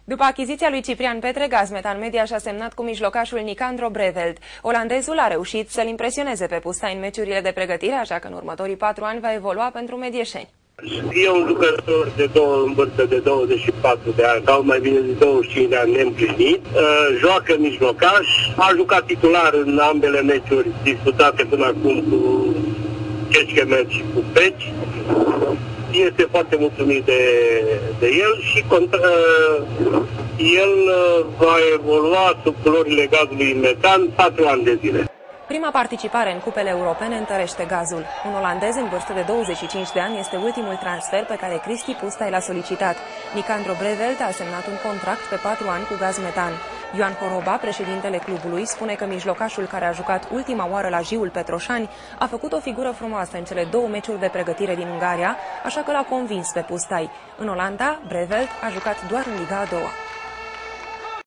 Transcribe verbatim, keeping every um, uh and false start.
După achiziția lui Ciprian Petre, Gazmetan Media și-a semnat cu mijlocașul Nicandro Brevelt. Olandezul a reușit să-l impresioneze pe Pustai în meciurile de pregătire, așa că în următorii patru ani va evolua pentru medieșeni. E un jucător de două, în vârstă de douăzeci și patru de ani, sau mai bine de douăzeci și cinci de ani neîmplinit, uh, joacă mijlocaș, a jucat titular în ambele meciuri disputate până acum cu Chechkemet și cu Peci. Este foarte mulțumit de, de el și contra, el va evolua sub culorile gazului metan patru ani de zile. Prima participare în cupele europene întărește Gazul. Un olandez în vârstă de douăzeci și cinci de ani este ultimul transfer pe care Cristi Pustai l-a solicitat. Nicandro Brevelt a semnat un contract pe patru ani cu Gazmetan. Ioan Horoba, președintele clubului, spune că mijlocașul care a jucat ultima oară la Jiul Petroșani a făcut o figură frumoasă în cele două meciuri de pregătire din Ungaria, așa că l-a convins pe Pustai. În Olanda, Brevelt a jucat doar în Liga a doua.